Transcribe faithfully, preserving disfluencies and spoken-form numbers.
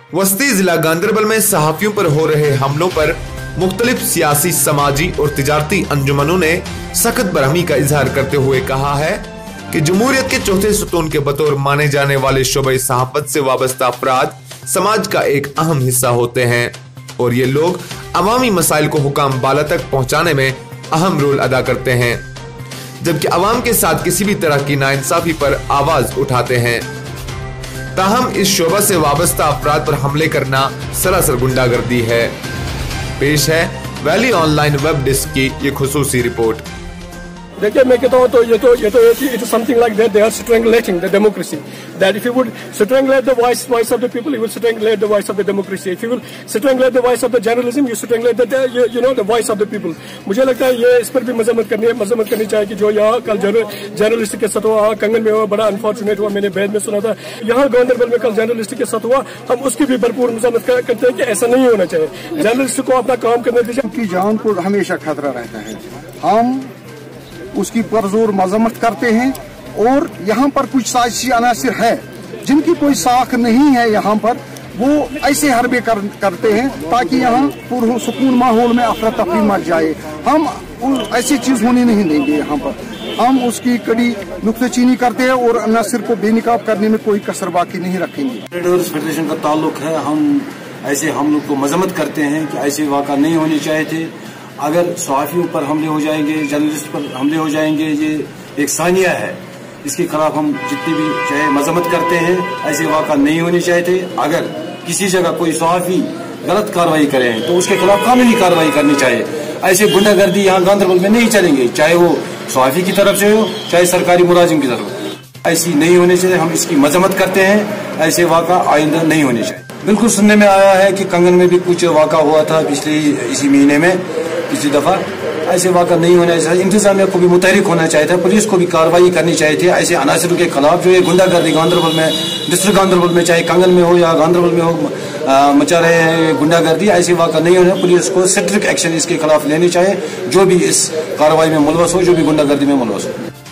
वस्ती जिला गांदरबल में सहाफियों पर हो रहे हमलों पर मुख्तलिफ सियासी, समाजी और तिजारती अंजुमनों ने सख्त बरहमी का इजहार करते हुए कहा है कि जमहूरियत के चौथे सुतून के बतौर माने जाने वाले शोबे सहाफत से वाबस्ता अफराद समाज का एक अहम हिस्सा होते हैं और ये लोग अवामी मसाइल को हुकाम बाला तक पहुंचाने में अहम रोल अदा करते हैं, जबकि अवाम के साथ किसी भी तरह की नाइंसाफी पर आवाज उठाते हैं। ताहम इस शोबा से वाबस्ता अफराद पर हमले करना सरासर गुंडागर्दी है। पेश है वैली ऑनलाइन वेब डेस्क की ये खुसूसी रिपोर्ट। देखिए, मैं कहता हूँ तो ये तो ये तो it is something like that they are strangulating the democracy. That if you would strangulate the voice voice of the people, you will strangulate the voice of the democracy. If you will strangulate the voice of the journalism, you strangulate the you, you know the voice of the people. मुझे लगता है ये इस पर भी मजम्मत करनी है मजम्मत करनी चाहिए कि जो यहाँ कल जर्नलिस्ट के साथ हुआ, कंगन में हुआ, बड़ा अनफॉर्चुनेट हुआ। मैंने बैद में सुना था, यहाँ गांदरबल में कल जर्नलिस्ट के साथ हुआ। हम उसकी भी भरपूर मजम्मत करते हैं कि ऐसा नहीं होना चाहिए। जर्नलिस्ट को अपना काम करने दीजिए। उनकी जान को हमेशा खतरा रहता है। हम उसकी पुरजोर मजम्मत करते हैं और यहाँ पर कुछ साजिशी अनासिर है जिनकी कोई साख नहीं है, यहाँ पर वो ऐसे हरबे कर, करते हैं ताकि यहाँ पुरसुकून माहौल में अफरा तफरी मच जाए। हम ऐसी चीज होने नहीं देंगे। यहाँ पर हम उसकी कड़ी नुक्तेचीनी करते हैं और अनासिर को बेनिकाब करने में कोई कसर बाकी नहीं रखेंगे। ट्रेडर्स फेडरेशन का ताल्लुक है, हम ऐसे हम लोग को मजम्मत करते हैं कि ऐसे वाक़ा नहीं होने चाहिए थे। अगर सहाफियों पर हमले हो जाएंगे, जर्नलिस्ट पर हमले हो जाएंगे, ये एक सानिया है। इसके खिलाफ हम जितनी भी चाहे मजम्मत करते हैं, ऐसे वाक़ा नहीं होने चाहिए थे। अगर किसी जगह कोई सहाफी गलत कार्रवाई करे तो उसके खिलाफ कानूनी कार्रवाई करनी चाहिए। ऐसे गुंडागर्दी यहाँ गांदरबल में नहीं चलेंगे, चाहे वो सहाफी की तरफ से हो चाहे सरकारी मुलाजिम की तरफ। ऐसी नहीं होनी चाहिए, हम इसकी मजम्मत करते हैं। ऐसे वाक़ा आइंदा नहीं होने चाहिए। बिल्कुल सुनने में आया है कि कंगन में भी कुछ वाक़ा हुआ था पिछले इसी महीने में, पिछली दफा। ऐसे वाक़ा नहीं होना चाहिए। इंतजामिया को भी मुतहरिक होना चाहिए था, पुलिस को भी कार्रवाई करनी चाहिए थी ऐसे अनासरों के खिलाफ जो ये गुंडागर्दी गांदरबल में, डिस्ट्रिक्ट गांदरबल में, चाहे कंगन में हो या गांदरबल में हो, आ, मचा रहे हैं गुंडागर्दी। ऐसे वाक़ा नहीं होना। पुलिस को स्ट्रिक्ट एक्शन इसके खिलाफ लेनी चाहिए, जो भी इस कार्रवाई में मुलवस हो, जो भी गुंडागर्दी में मुलवस हो।